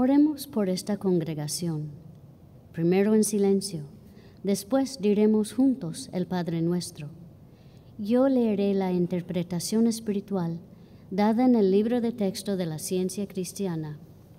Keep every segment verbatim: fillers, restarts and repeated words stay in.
Oremos por esta congregación, primero en silencio, después diremos juntos el Padre Nuestro. Yo leeré la interpretación espiritual dada en el libro de texto de la ciencia cristiana.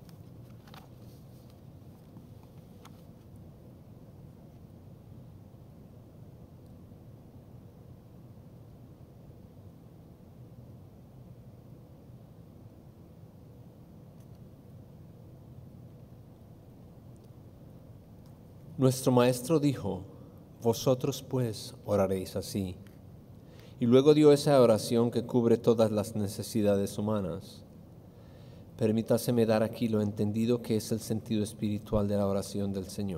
Nuestro Maestro dijo, vosotros pues oraréis así. Y luego dio esa oración que cubre todas las necesidades humanas. Permítaseme dar aquí lo entendido que es el sentido espiritual de la oración del Señor.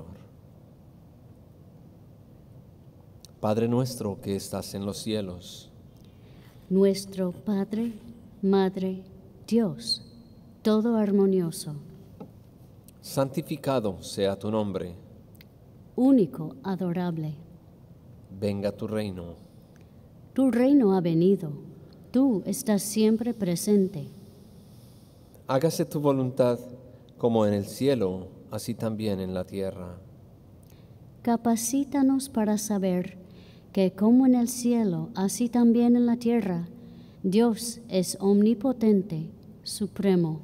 Padre nuestro que estás en los cielos. Nuestro Padre, Madre, Dios, todo armonioso. Santificado sea tu nombre. Único, adorable. Venga tu reino. Tu reino ha venido, tú estás siempre presente. Hágase tu voluntad como en el cielo, así también en la tierra. Capacítanos para saber que como en el cielo, así también en la tierra, Dios es omnipotente, supremo.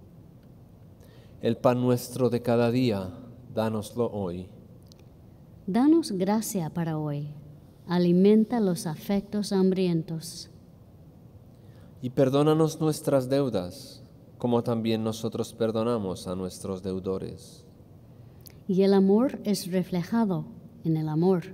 El pan nuestro de cada día, dánoslo hoy. Danos gracia para hoy. Alimenta los afectos hambrientos. Y perdónanos nuestras deudas, como también nosotros perdonamos a nuestros deudores. Y el amor es reflejado en el amor.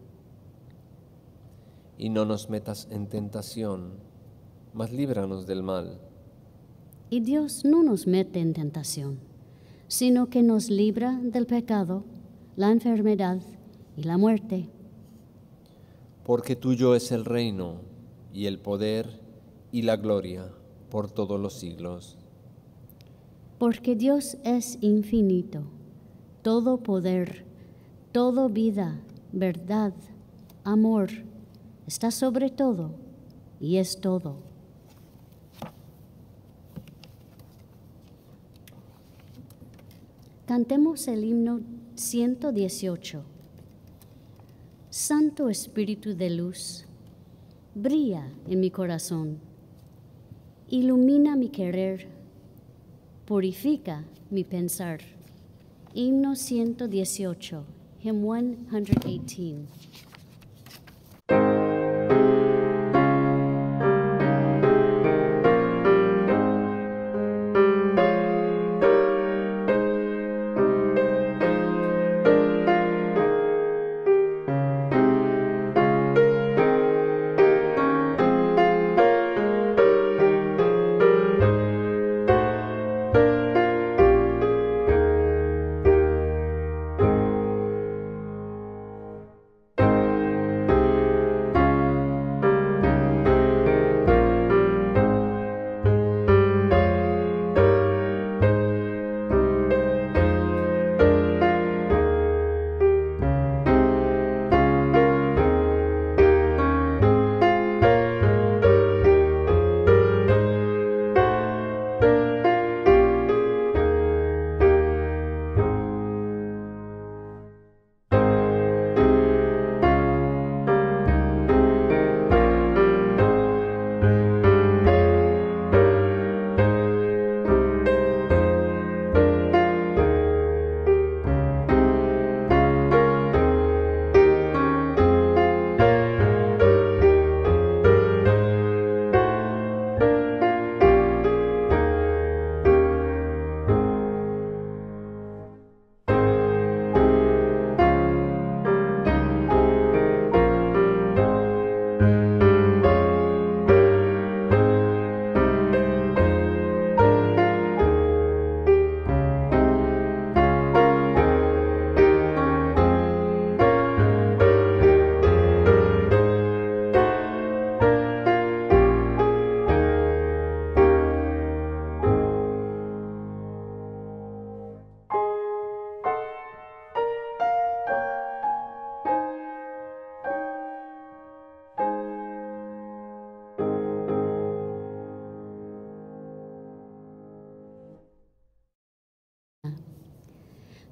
Y no nos metas en tentación, mas líbranos del mal. Y Dios no nos mete en tentación, sino que nos libra del pecado, la enfermedad y la muerte. Porque tuyo es el reino, y el poder, y la gloria, por todos los siglos. Porque Dios es infinito, todo poder, todo vida, verdad, amor, está sobre todo y es todo. Cantemos el himno ciento dieciocho. Santo Espíritu de luz, brilla en mi corazón, ilumina mi querer, purifica mi pensar. Himno ciento dieciocho, hymn one eighteen.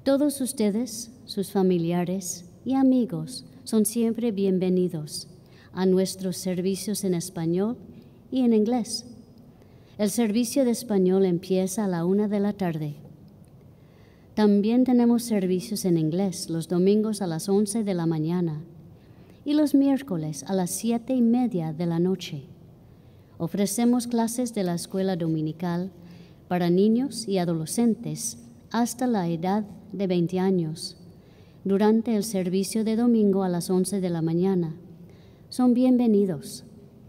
Todos ustedes, sus familiares y amigos, son siempre bienvenidos a nuestros servicios en español y en inglés. El servicio de español empieza a la una de la tarde. También tenemos servicios en inglés los domingos a las once de la mañana y los miércoles a las siete y media de la noche. Ofrecemos clases de la escuela dominical para niños y adolescentes hasta la edad de veinte años, durante el servicio de domingo a las once de la mañana. Son bienvenidos.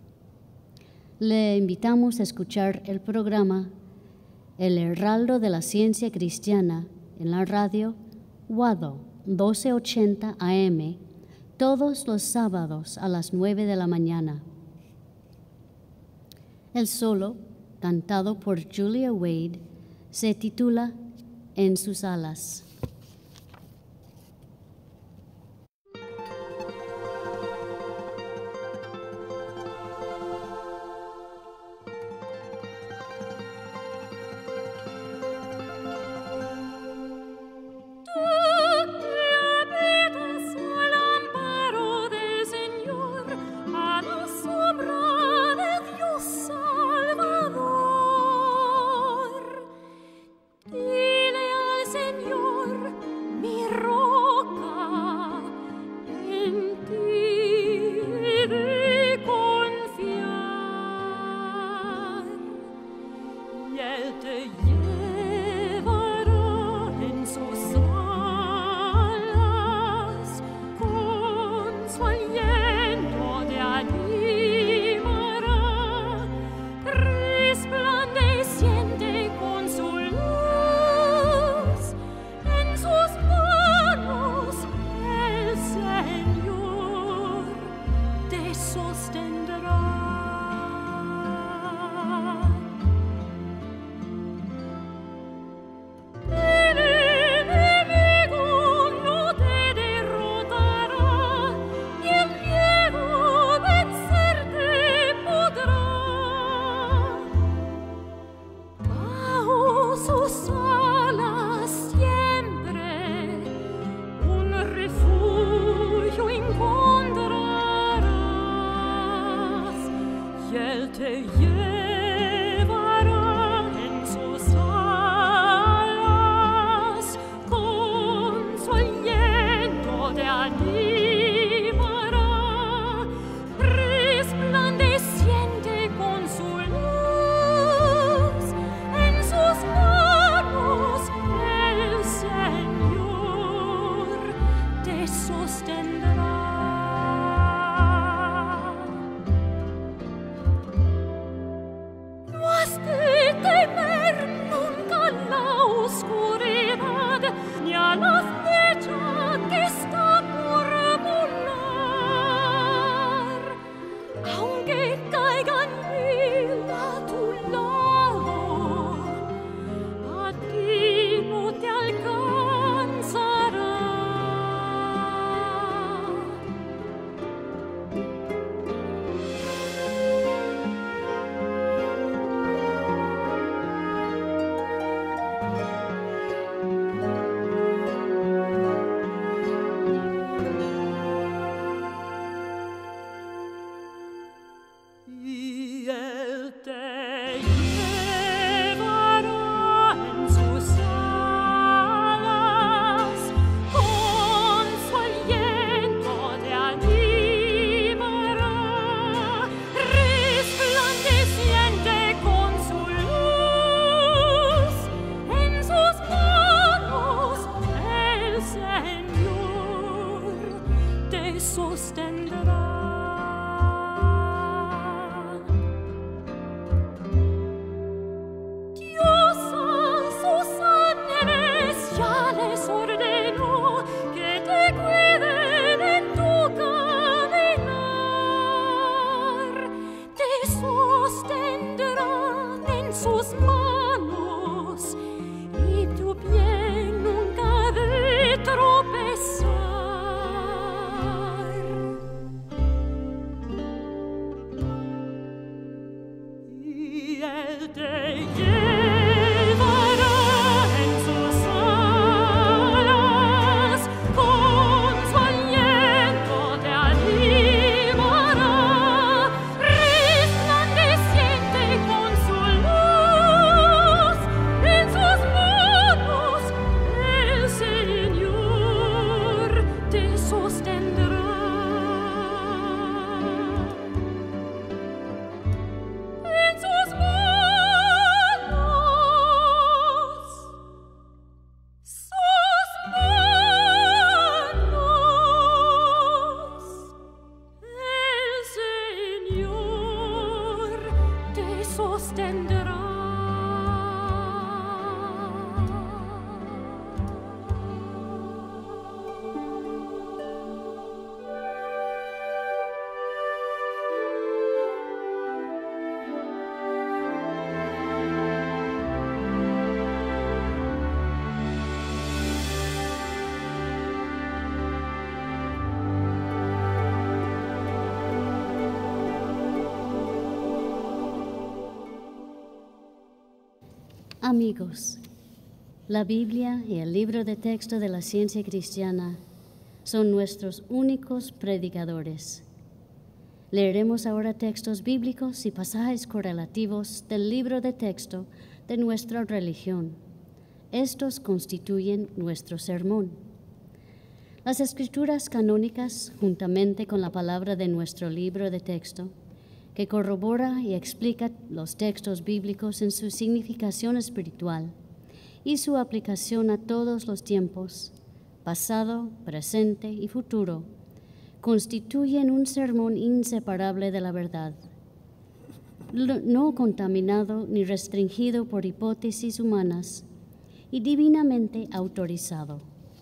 Le invitamos a escuchar el programa El Heraldo de la Ciencia Cristiana en la radio Wado doce ochenta A M todos los sábados a las nueve de la mañana. El solo, cantado por Julia Wade, se titula En sus alas. te llevará en sus alas. ostenderá. Amigos, la Biblia y el libro de texto de la ciencia cristiana son nuestros únicos predicadores. Leeremos ahora textos bíblicos y pasajes correlativos del libro de texto de nuestra religión. Estos constituyen nuestro sermón. Las escrituras canónicas, juntamente con la palabra de nuestro libro de texto, que corrobora y explica los textos bíblicos en su significación espiritual y su aplicación a todos los tiempos, pasado, presente y futuro, constituyen un sermón inseparable de la verdad, no contaminado ni restringido por hipótesis humanas y divinamente autorizado.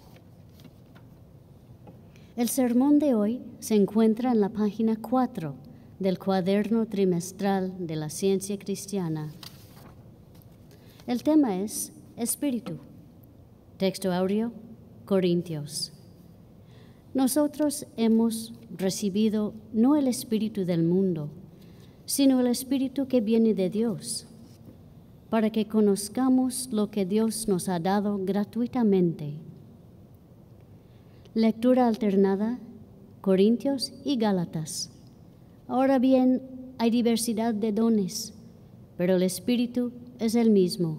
El sermón de hoy se encuentra en la página cuatro del cuaderno trimestral de la ciencia cristiana. El tema es Espíritu. Texto audio, Corintios. Nosotros hemos recibido no el espíritu del mundo, sino el espíritu que viene de Dios, para que conozcamos lo que Dios nos ha dado gratuitamente. Lectura alternada, Corintios y Gálatas. Ahora bien, hay diversidad de dones, pero el Espíritu es el mismo.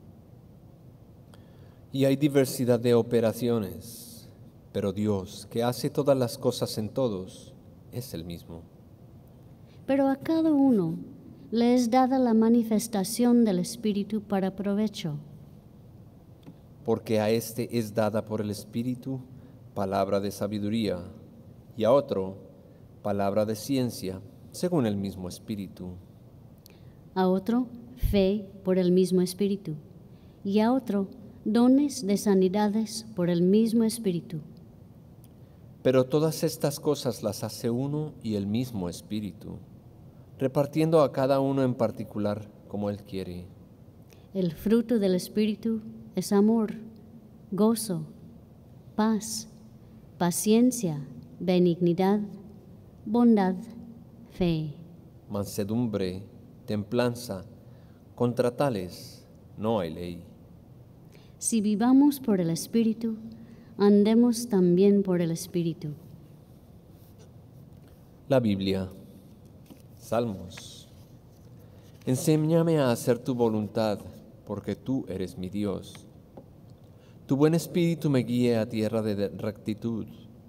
Y hay diversidad de operaciones, pero Dios, que hace todas las cosas en todos, es el mismo. Pero a cada uno le es dada la manifestación del Espíritu para provecho. Porque a este es dada por el Espíritu palabra de sabiduría, y a otro palabra de ciencia, según el mismo Espíritu. A otro, fe por el mismo Espíritu, y a otro, dones de sanidades por el mismo Espíritu. Pero todas estas cosas las hace uno y el mismo Espíritu, repartiendo a cada uno en particular como Él quiere. El fruto del Espíritu es amor, gozo, paz, paciencia, benignidad, bondad, fe, mansedumbre, templanza. Contra tales no hay ley. Si vivamos por el Espíritu, andemos también por el Espíritu. La Biblia. Salmos. Enséñame a hacer tu voluntad, porque tú eres mi Dios. Tu buen espíritu me guíe a tierra de rectitud.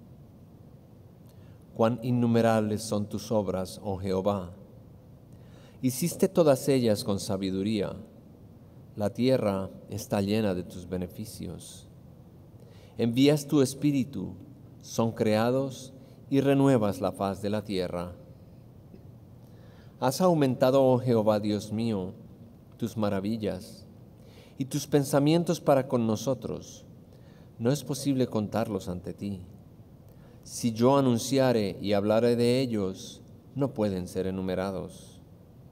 Cuán innumerables son tus obras, oh Jehová. Hiciste todas ellas con sabiduría. La tierra está llena de tus beneficios. Envías tu espíritu, son creados y renuevas la faz de la tierra. Has aumentado, oh Jehová, Dios mío, tus maravillas y tus pensamientos para con nosotros. No es posible contarlos ante ti. Si yo anunciare y hablare de ellos, no pueden ser enumerados.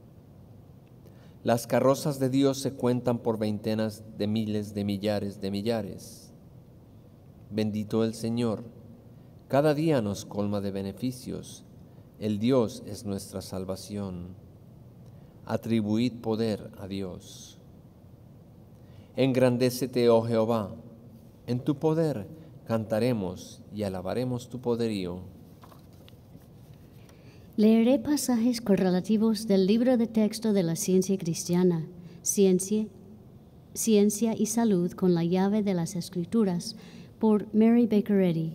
Las carrozas de Dios se cuentan por veintenas de miles de millares de millares. Bendito el Señor, cada día nos colma de beneficios. El Dios es nuestra salvación. Atribuid poder a Dios. Engrandécete, oh Jehová, en tu poder cantaremos y alabaremos tu poderío. Leeré pasajes correlativos del libro de texto de la ciencia cristiana, Ciencia, Ciencia y Salud con la llave de las Escrituras, por Mary Baker Eddy.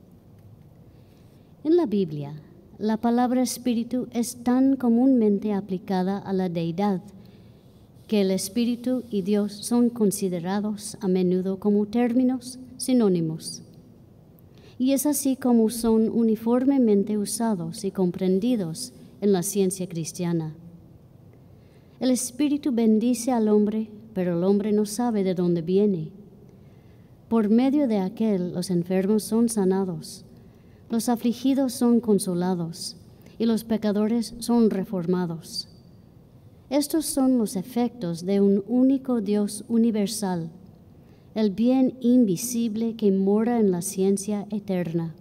En la Biblia, la palabra espíritu es tan comúnmente aplicada a la deidad que el espíritu y Dios son considerados a menudo como términos sinónimos. Y es así como son uniformemente usados y comprendidos en la ciencia cristiana. El Espíritu bendice al hombre, pero el hombre no sabe de dónde viene. Por medio de aquel, los enfermos son sanados, los afligidos son consolados, y los pecadores son reformados. Estos son los efectos de un único Dios universal, el bien invisible que mora en la ciencia eterna.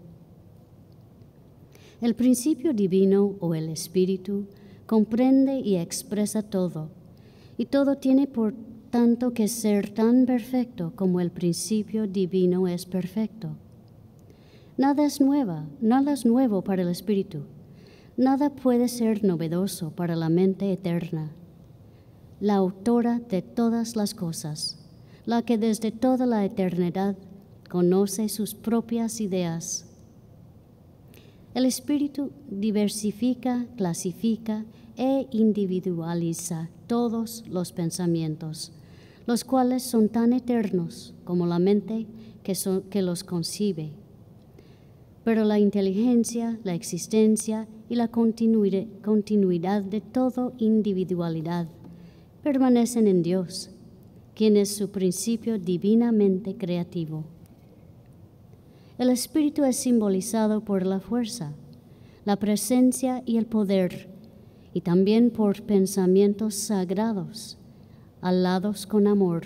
El principio divino o el Espíritu comprende y expresa todo, y todo tiene por tanto que ser tan perfecto como el principio divino es perfecto. Nada es nueva, nada es nuevo para el Espíritu, nada puede ser novedoso para la mente eterna. La autora de todas las cosas, la que desde toda la eternidad conoce sus propias ideas. El Espíritu diversifica, clasifica e individualiza todos los pensamientos, los cuales son tan eternos como la mente que, son, que los concibe. Pero la inteligencia, la existencia y la continuidad, continuidad de toda individualidad permanecen en Dios, quien es su principio divinamente creativo. El Espíritu es simbolizado por la fuerza, la presencia y el poder, y también por pensamientos sagrados, alados con amor.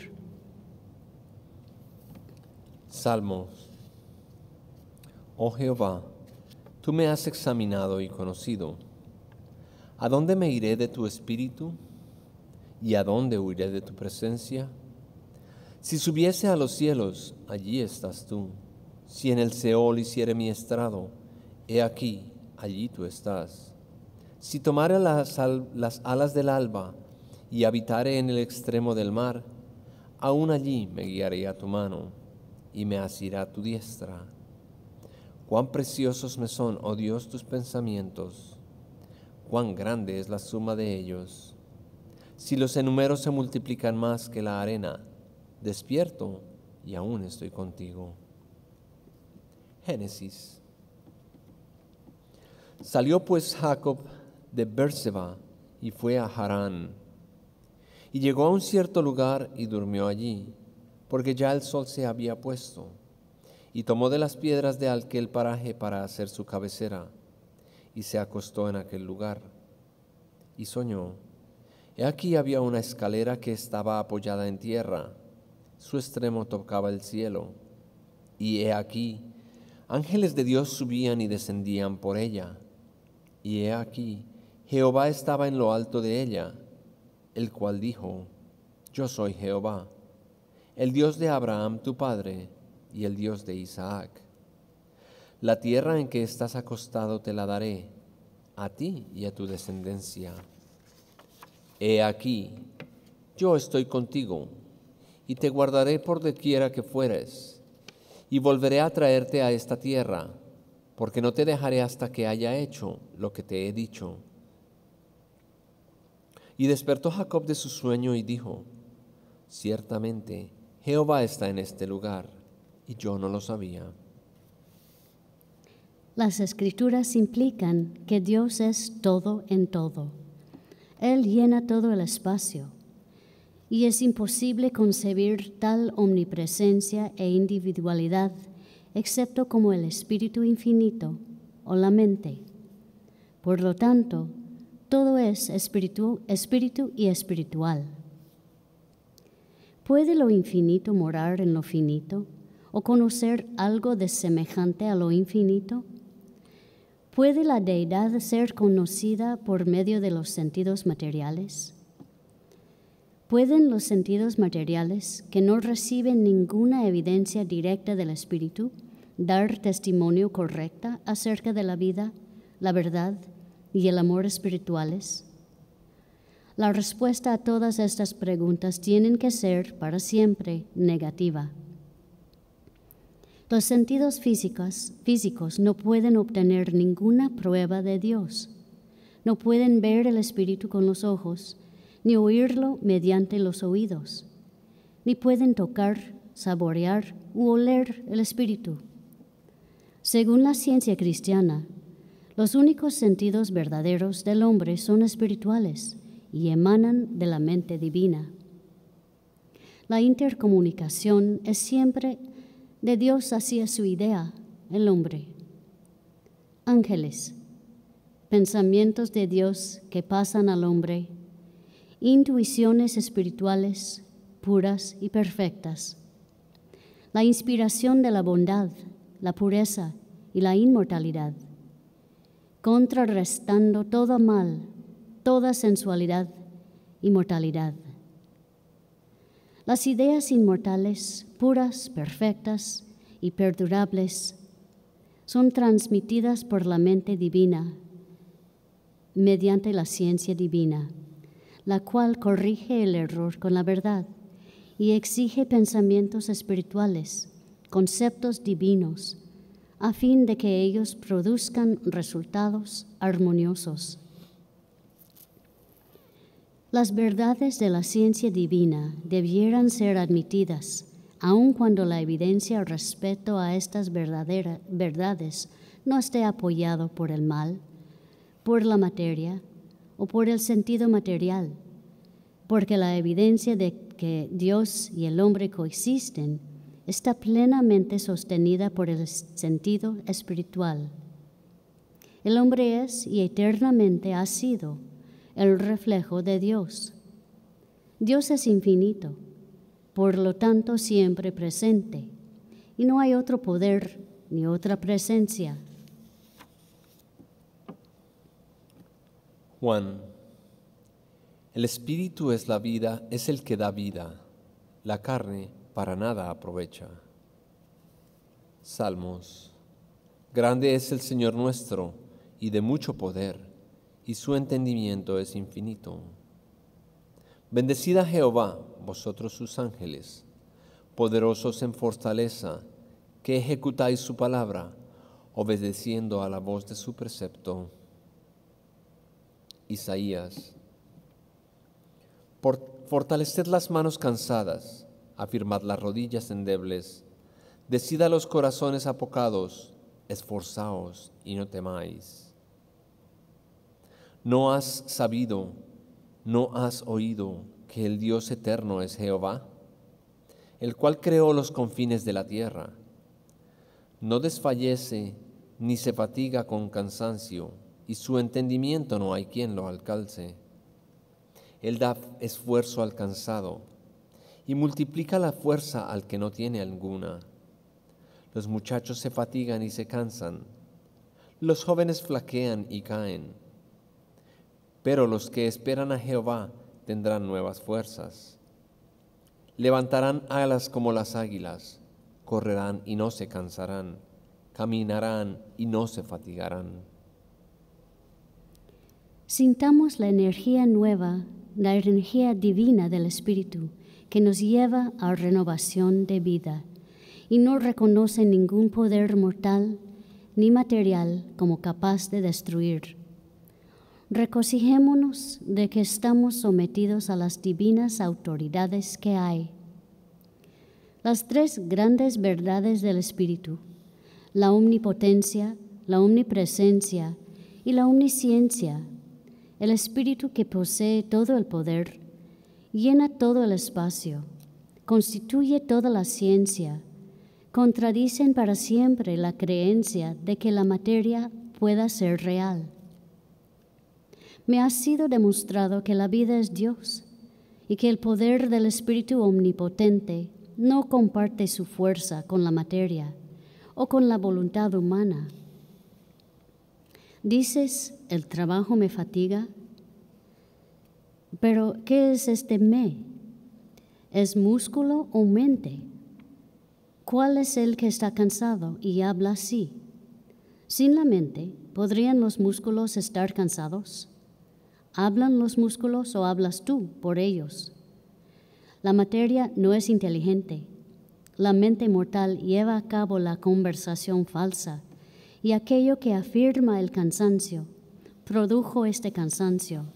Salmos. Oh Jehová, tú me has examinado y conocido. ¿A dónde me iré de tu espíritu? ¿Y a dónde huiré de tu presencia? Si subiese a los cielos, allí estás tú. Si en el Seol hiciere mi estrado, he aquí, allí tú estás. Si tomare las, al, las alas del alba y habitare en el extremo del mar, aún allí me guiaré a tu mano y me asirá tu diestra. Cuán preciosos me son, oh Dios, tus pensamientos, cuán grande es la suma de ellos. Si los enumeros se multiplican más que la arena, despierto y aún estoy contigo. Génesis. Salió pues Jacob de Berseba y fue a Harán. Y llegó a un cierto lugar y durmió allí, porque ya el sol se había puesto. Y tomó de las piedras de aquel paraje para hacer su cabecera, y se acostó en aquel lugar. Y soñó. He aquí había una escalera que estaba apoyada en tierra, su extremo tocaba el cielo, y he aquí, ángeles de Dios subían y descendían por ella, y he aquí, Jehová estaba en lo alto de ella, el cual dijo, yo soy Jehová, el Dios de Abraham tu padre, y el Dios de Isaac. La tierra en que estás acostado te la daré, a ti y a tu descendencia. He aquí, yo estoy contigo, y te guardaré por doquiera que fueres, y volveré a traerte a esta tierra, porque no te dejaré hasta que haya hecho lo que te he dicho. Y despertó Jacob de su sueño y dijo, ciertamente Jehová está en este lugar, y yo no lo sabía. Las Escrituras implican que Dios es todo en todo. Él llena todo el espacio, y es imposible concebir tal omnipresencia e individualidad, excepto como el Espíritu infinito o la mente. Por lo tanto, todo es espíritu, espíritu y espiritual. ¿Puede lo infinito morar en lo finito o conocer algo de semejante a lo infinito? ¿Puede la deidad ser conocida por medio de los sentidos materiales? ¿Pueden los sentidos materiales, que no reciben ninguna evidencia directa del Espíritu, dar testimonio correcta acerca de la vida, la verdad y el amor espirituales? La respuesta a todas estas preguntas tienen que ser para siempre negativa. Los sentidos físicos, físicos no pueden obtener ninguna prueba de Dios. No pueden ver el Espíritu con los ojos, ni oírlo mediante los oídos, ni pueden tocar, saborear u oler el Espíritu. Según la ciencia cristiana, los únicos sentidos verdaderos del hombre son espirituales y emanan de la mente divina. La intercomunicación es siempre de Dios hacia su idea, el hombre. Ángeles, pensamientos de Dios que pasan al hombre, intuiciones espirituales puras y perfectas. La inspiración de la bondad, la pureza y la inmortalidad, contrarrestando todo mal, toda sensualidad y mortalidad. Las ideas inmortales, puras, perfectas y perdurables, son transmitidas por la mente divina mediante la ciencia divina, la cual corrige el error con la verdad y exige pensamientos espirituales, conceptos divinos, a fin de que ellos produzcan resultados armoniosos. Las verdades de la ciencia divina debieran ser admitidas, aun cuando la evidencia respecto a estas verdaderas verdades no esté apoyado por el mal, por la materia o por el sentido material, porque la evidencia de que Dios y el hombre coexisten está plenamente sostenida por el sentido espiritual. El hombre es y eternamente ha sido el reflejo de Dios. Dios es infinito, por lo tanto siempre presente, y no hay otro poder ni otra presencia. Juan, el espíritu es la vida, es el que da vida, la carne para nada aprovecha. Salmos, grande es el Señor nuestro y de mucho poder, y su entendimiento es infinito. Bendecid a Jehová, vosotros sus ángeles, poderosos en fortaleza, que ejecutáis su palabra, obedeciendo a la voz de su precepto. Isaías, Por, fortaleced las manos cansadas, afirmad las rodillas endebles, decid a los corazones apocados, esforzaos y no temáis. ¿No has sabido, no has oído que el Dios eterno es Jehová, el cual creó los confines de la tierra? No desfallece ni se fatiga con cansancio, y su entendimiento no hay quien lo alcance. Él da esfuerzo al cansado y multiplica la fuerza al que no tiene alguna. Los muchachos se fatigan y se cansan, los jóvenes flaquean y caen. Pero los que esperan a Jehová tendrán nuevas fuerzas. Levantarán alas como las águilas, correrán y no se cansarán, caminarán y no se fatigarán. Sintamos la energía nueva, la energía divina del Espíritu, que nos lleva a renovación de vida y no reconoce ningún poder mortal ni material como capaz de destruir. Regocijémonos de que estamos sometidos a las divinas autoridades que hay. Las tres grandes verdades del Espíritu, la omnipotencia, la omnipresencia y la omnisciencia, el Espíritu que posee todo el poder, llena todo el espacio, constituye toda la ciencia, contradicen para siempre la creencia de que la materia pueda ser real. Me ha sido demostrado que la vida es Dios y que el poder del Espíritu omnipotente no comparte su fuerza con la materia o con la voluntad humana. Dices, el trabajo me fatiga, pero ¿qué es este me? ¿Es músculo o mente? ¿Cuál es el que está cansado y habla así? Sin la mente, ¿podrían los músculos estar cansados? ¿Hablan los músculos o hablas tú por ellos? La materia no es inteligente. La mente mortal lleva a cabo la conversación falsa, y aquello que afirma el cansancio produjo este cansancio.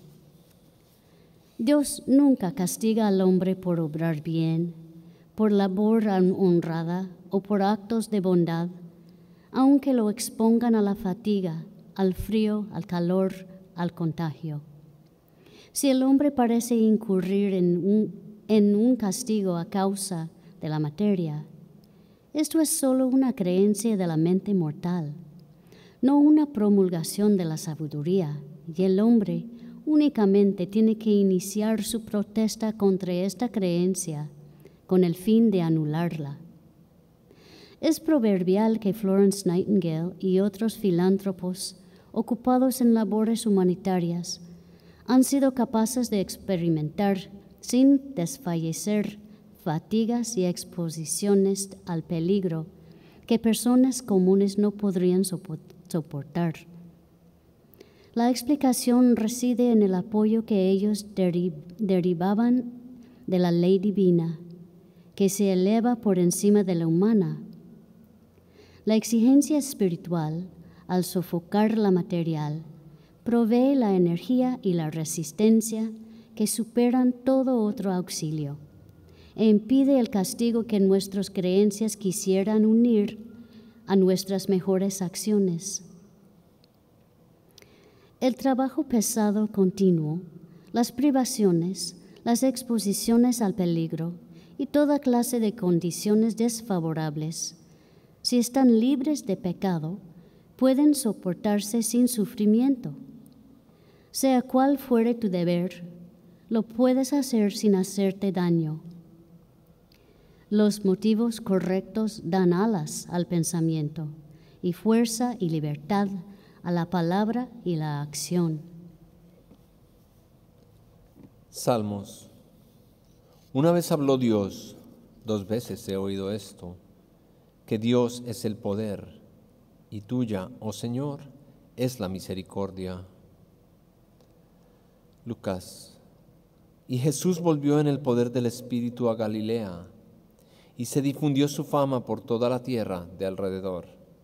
Dios nunca castiga al hombre por obrar bien, por labor honrada o por actos de bondad, aunque lo expongan a la fatiga, al frío, al calor, al contagio. Si el hombre parece incurrir en un, en un castigo a causa de la materia, esto es solo una creencia de la mente mortal, no una promulgación de la sabiduría, y el hombre únicamente tiene que iniciar su protesta contra esta creencia con el fin de anularla. Es proverbial que Florence Nightingale y otros filántropos ocupados en labores humanitarias han sido capaces de experimentar sin desfallecer fatigas y exposiciones al peligro que personas comunes no podrían soportar. La explicación reside en el apoyo que ellos deri- derivaban de la ley divina, que se eleva por encima de la humana. La exigencia espiritual, al sofocar la material, provee la energía y la resistencia que superan todo otro auxilio e impide el castigo que nuestras creencias quisieran unir a nuestras mejores acciones. El trabajo pesado continuo, las privaciones, las exposiciones al peligro y toda clase de condiciones desfavorables, si están libres de pecado, pueden soportarse sin sufrimiento. Sea cual fuere tu deber, lo puedes hacer sin hacerte daño. Los motivos correctos dan alas al pensamiento y fuerza y libertad a la palabra y la acción. Salmos. Una vez habló Dios, dos veces he oído esto, que Dios es el poder, y tuya, oh Señor, es la misericordia. Lucas. Y Jesús volvió en el poder del Espíritu a Galilea, y se difundió su fama por toda la tierra de alrededor.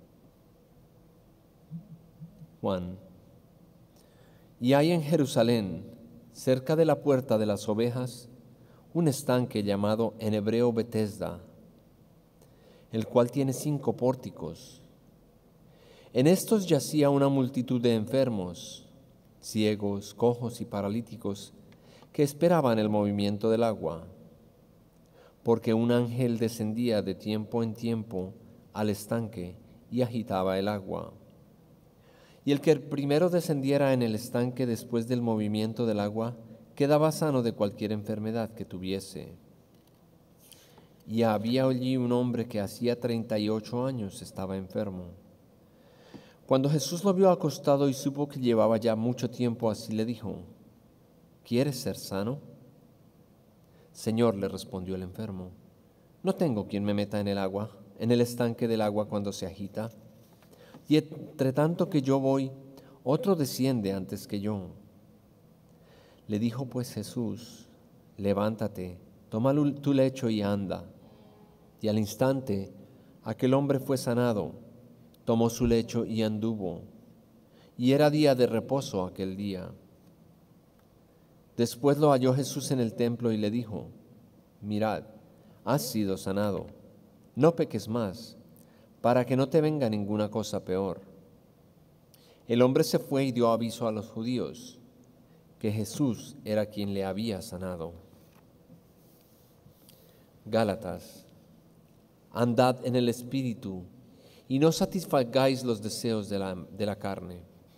Juan. Y hay en Jerusalén, cerca de la puerta de las ovejas, un estanque llamado en hebreo Betesda, el cual tiene cinco pórticos. En estos yacía una multitud de enfermos, ciegos, cojos y paralíticos, que esperaban el movimiento del agua, porque un ángel descendía de tiempo en tiempo al estanque y agitaba el agua. Y el que primero descendiera en el estanque después del movimiento del agua, quedaba sano de cualquier enfermedad que tuviese. Y había allí un hombre que hacía treinta y ocho años estaba enfermo. Cuando Jesús lo vio acostado y supo que llevaba ya mucho tiempo así, le dijo: ¿Quieres ser sano? Señor, le respondió el enfermo, no tengo quien me meta en el agua, en el estanque del agua cuando se agita. Y entre tanto que yo voy, otro desciende antes que yo. Le dijo pues Jesús: levántate, toma tu lecho y anda. Y al instante aquel hombre fue sanado, tomó su lecho y anduvo. Y era día de reposo aquel día. Después lo halló Jesús en el templo y le dijo: mirad, has sido sanado, no peques más, para que no te venga ninguna cosa peor. El hombre se fue y dio aviso a los judíos que Jesús era quien le había sanado. Gálatas. Andad en el Espíritu y no satisfagáis los deseos de la, de la carne.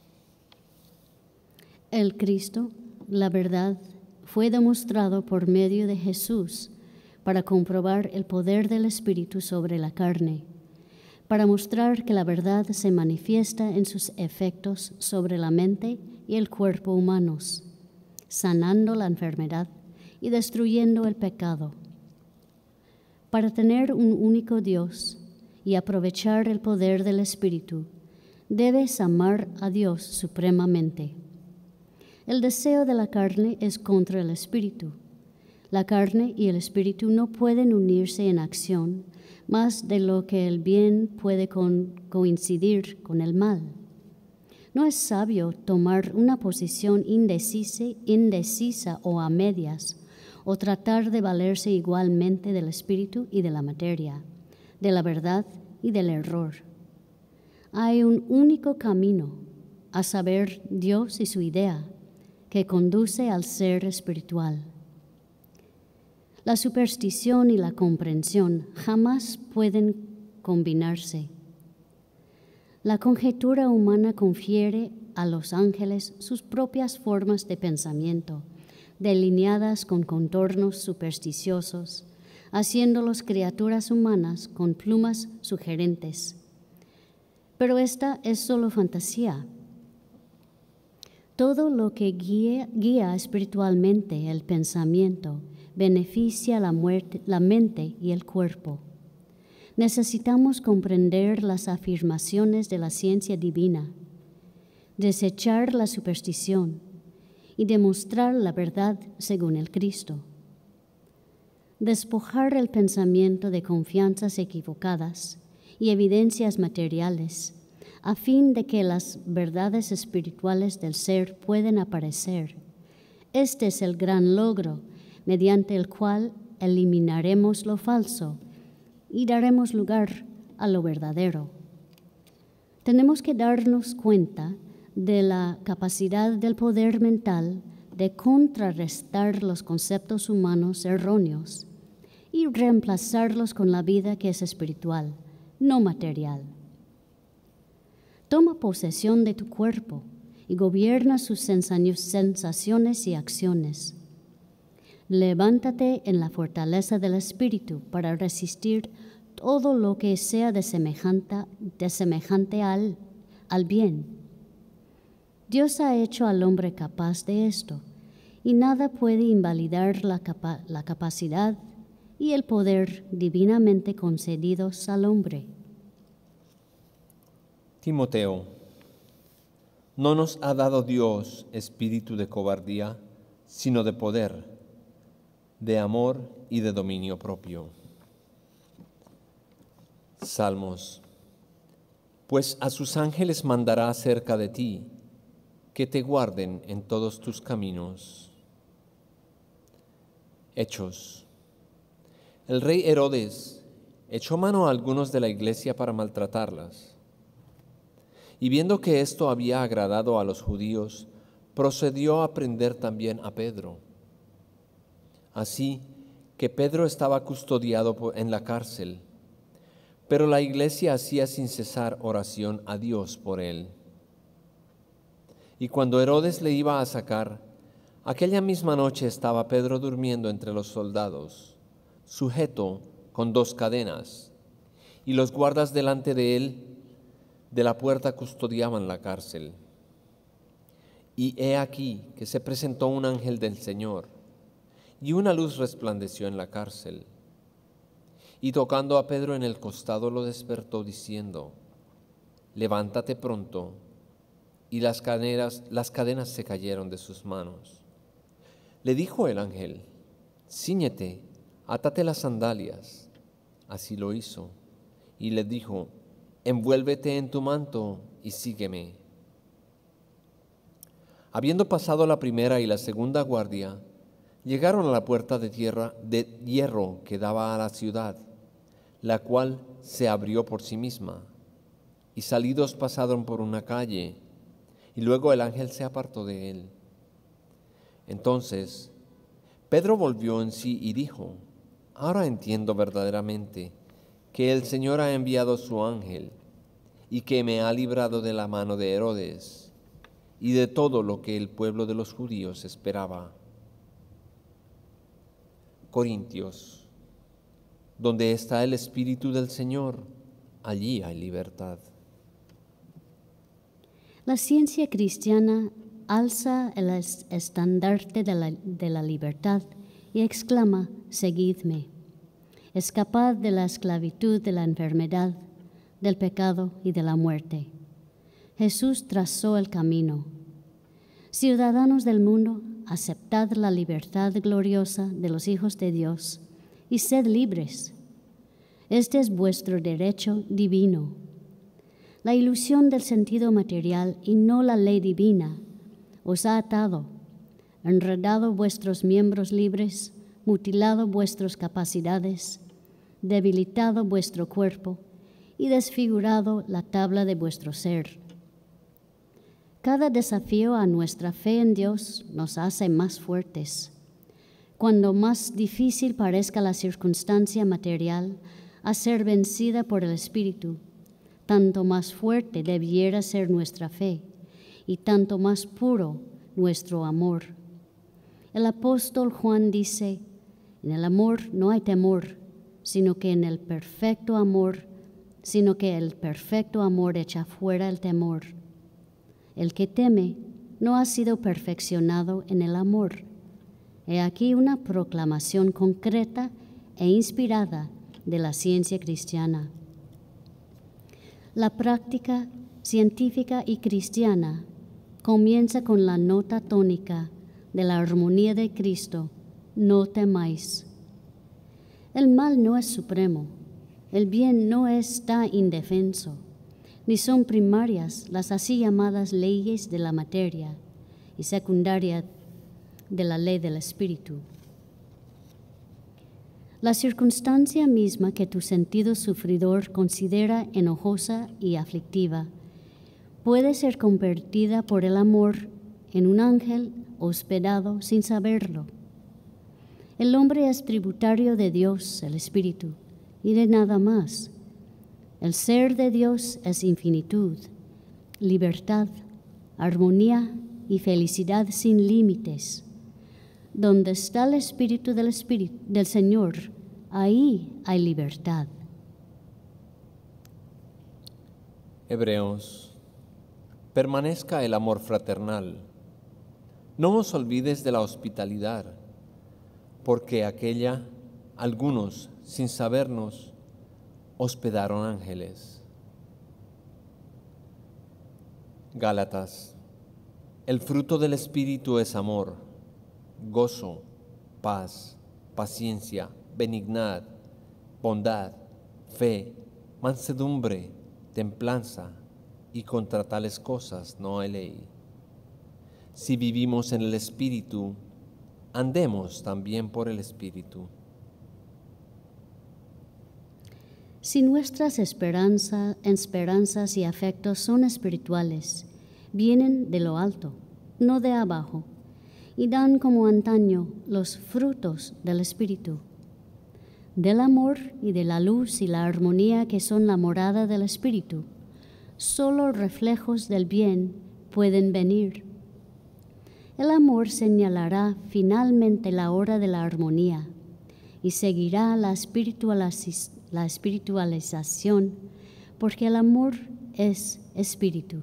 El Cristo, la verdad, fue demostrado por medio de Jesús para comprobar el poder del Espíritu sobre la carne, para mostrar que la verdad se manifiesta en sus efectos sobre la mente y el cuerpo humanos, sanando la enfermedad y destruyendo el pecado. Para tener un único Dios y aprovechar el poder del Espíritu, debes amar a Dios supremamente. El deseo de la carne es contra el Espíritu. La carne y el Espíritu no pueden unirse en acción más de lo que el bien puede con, coincidir con el mal. No es sabio tomar una posición indecisa, indecisa o a medias, o tratar de valerse igualmente del espíritu y de la materia, de la verdad y del error. Hay un único camino, a saber, Dios y su idea, que conduce al ser espiritual. La superstición y la comprensión jamás pueden combinarse. La conjetura humana confiere a los ángeles sus propias formas de pensamiento, delineadas con contornos supersticiosos, haciéndolos criaturas humanas con plumas sugerentes. Pero esta es solo fantasía. Todo lo que guía, guía espiritualmente el pensamiento beneficia la, muerte, la mente y el cuerpo. Necesitamos comprender las afirmaciones de la ciencia divina, desechar la superstición y demostrar la verdad según el Cristo. Despojar el pensamiento de confianzas equivocadas y evidencias materiales, a fin de que las verdades espirituales del ser puedan aparecer. Este es el gran logro mediante el cual eliminaremos lo falso y daremos lugar a lo verdadero. Tenemos que darnos cuenta de la capacidad del poder mental de contrarrestar los conceptos humanos erróneos y reemplazarlos con la vida que es espiritual, no material. Toma posesión de tu cuerpo y gobierna sus sensaciones y acciones. Levántate en la fortaleza del Espíritu para resistir todo lo que sea de semejante, de semejante al, al bien. Dios ha hecho al hombre capaz de esto, y nada puede invalidar la, capa, la capacidad y el poder divinamente concedidos al hombre. Timoteo, no nos ha dado Dios espíritu de cobardía, sino de poder, de amor y de dominio propio. Salmos. Pues a sus ángeles mandará cerca de ti, que te guarden en todos tus caminos. Hechos. El rey Herodes echó mano a algunos de la iglesia para maltratarlas. Y viendo que esto había agradado a los judíos, procedió a prender también a Pedro. Así que Pedro estaba custodiado en la cárcel, pero la iglesia hacía sin cesar oración a Dios por él. Y cuando Herodes le iba a sacar, aquella misma noche estaba Pedro durmiendo entre los soldados, sujeto con dos cadenas, y los guardas delante de él de la puerta custodiaban la cárcel. Y he aquí que se presentó un ángel del Señor, y una luz resplandeció en la cárcel. Y tocando a Pedro en el costado lo despertó diciendo: levántate pronto. Y las cadenas, las cadenas se cayeron de sus manos. Le dijo el ángel: cíñete, átate las sandalias. Así lo hizo. Y le dijo: envuélvete en tu manto y sígueme. Habiendo pasado la primera y la segunda guardia, llegaron a la puerta de tierra de hierro que daba a la ciudad, la cual se abrió por sí misma, y salidos pasaron por una calle, y luego el ángel se apartó de él. Entonces Pedro volvió en sí y dijo: ahora entiendo verdaderamente que el Señor ha enviado su ángel y que me ha librado de la mano de Herodes y de todo lo que el pueblo de los judíos esperaba. Corintios. Donde está el Espíritu del Señor, allí hay libertad. La ciencia cristiana alza el estandarte de la, de la libertad y exclama: seguidme. Escapad de la esclavitud de la enfermedad, del pecado y de la muerte. Jesús trazó el camino. Ciudadanos del mundo, aceptad la libertad gloriosa de los hijos de Dios y sed libres. Este es vuestro derecho divino. La ilusión del sentido material y no la ley divina os ha atado, enredado vuestros miembros libres, mutilado vuestras capacidades, debilitado vuestro cuerpo y desfigurado la tabla de vuestro ser. Cada desafío a nuestra fe en Dios nos hace más fuertes. Cuando más difícil parezca la circunstancia material a ser vencida por el Espíritu, tanto más fuerte debiera ser nuestra fe y tanto más puro nuestro amor. El apóstol Juan dice, en el amor no hay temor, sino que en el perfecto amor, sino que el perfecto amor echa fuera el temor. El que teme no ha sido perfeccionado en el amor. He aquí una proclamación concreta e inspirada de la ciencia cristiana. La práctica científica y cristiana comienza con la nota tónica de la armonía de Cristo, no temáis. El mal no es supremo, el bien no está indefenso, ni son primarias las así llamadas leyes de la materia y secundaria de la ley del Espíritu. La circunstancia misma que tu sentido sufridor considera enojosa y aflictiva puede ser convertida por el amor en un ángel hospedado sin saberlo. El hombre es tributario de Dios, el Espíritu, y de nada más. El ser de Dios es infinitud, libertad, armonía y felicidad sin límites. Donde está el Espíritu del Espíritu del Señor, ahí hay libertad. Hebreos, permanezca el amor fraternal. No os olvides de la hospitalidad, porque aquella, algunos, sin sabernos, hospedaron ángeles. Gálatas, el fruto del Espíritu es amor, gozo, paz, paciencia, benignidad, bondad, fe, mansedumbre, templanza, y contra tales cosas no hay ley. Si vivimos en el Espíritu, andemos también por el Espíritu. Si nuestras esperanza, esperanzas y afectos son espirituales, vienen de lo alto, no de abajo, y dan como antaño los frutos del Espíritu, del amor y de la luz y la armonía que son la morada del Espíritu. Solo reflejos del bien pueden venir. El amor señalará finalmente la hora de la armonía y seguirá la espiritualiz- la espiritualización, porque el amor es espíritu.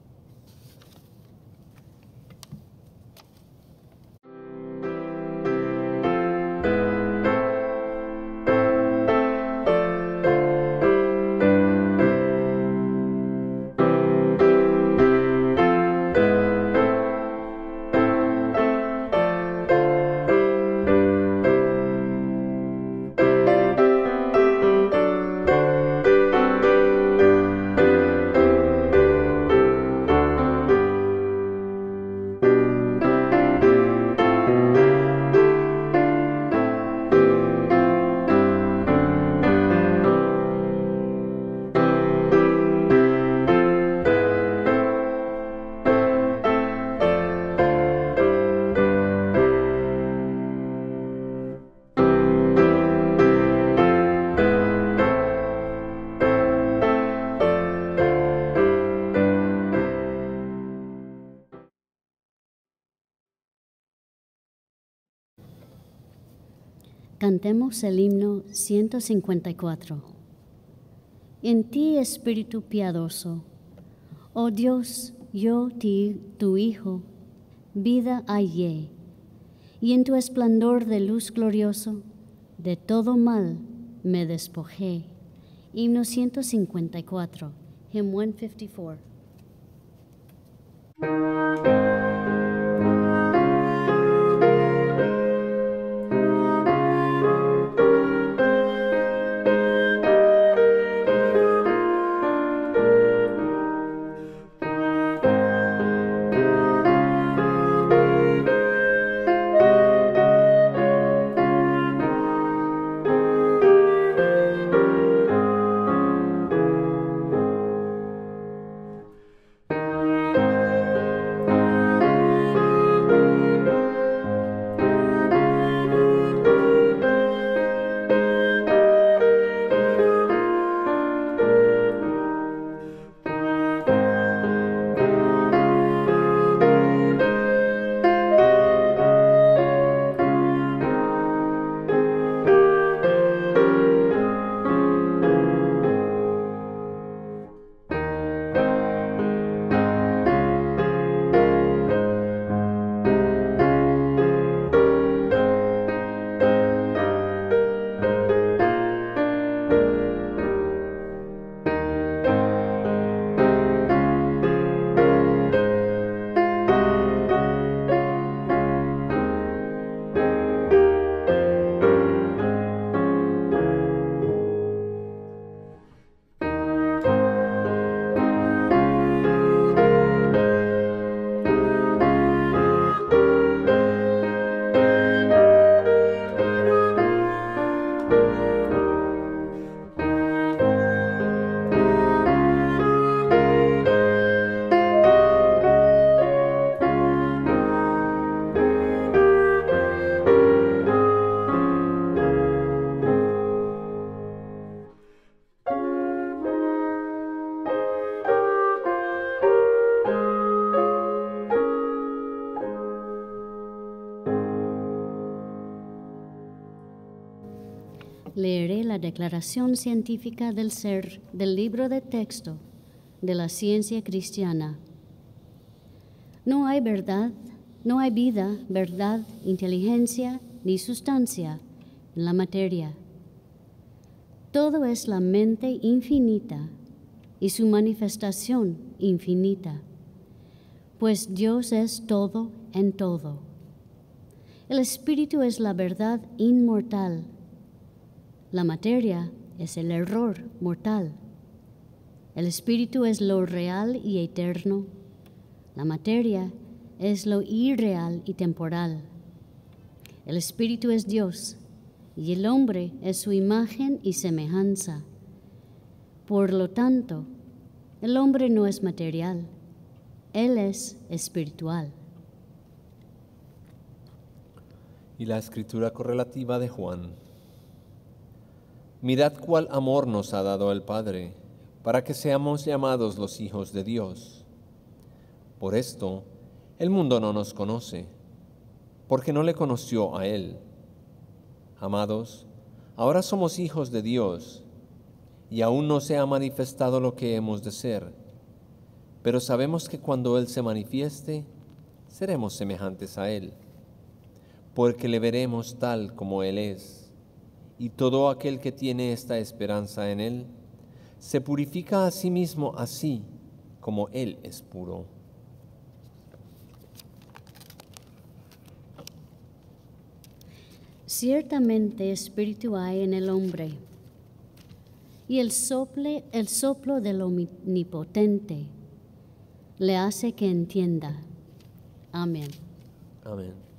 Cantemos el himno ciento cincuenta y cuatro. En ti, Espíritu piadoso, oh Dios, yo, ti, tu Hijo, vida hallé, y en tu esplendor de luz glorioso, de todo mal me despojé. Himno ciento cincuenta y cuatro, Hymn ciento cincuenta y cuatro. leeré la declaración científica del ser del libro de texto de la ciencia cristiana. No hay verdad, no hay vida, verdad, inteligencia ni sustancia en la materia. Todo es la mente infinita y su manifestación infinita, pues Dios es todo en todo. El espíritu es la verdad inmortal. La materia es el error mortal. El espíritu es lo real y eterno. La materia es lo irreal y temporal. El espíritu es Dios y el hombre es su imagen y semejanza. Por lo tanto, el hombre no es material, él es espiritual. Y la escritura correlativa de Juan. Mirad cuál amor nos ha dado el Padre, para que seamos llamados los hijos de Dios. Por esto, el mundo no nos conoce, porque no le conoció a Él. Amados, ahora somos hijos de Dios, y aún no se ha manifestado lo que hemos de ser, pero sabemos que cuando Él se manifieste, seremos semejantes a Él, porque le veremos tal como Él es. Y todo aquel que tiene esta esperanza en Él, se purifica a sí mismo así como Él es puro. Ciertamente espíritu hay en el hombre, y el, sople, el soplo del omnipotente le hace que entienda. Amén. Amén.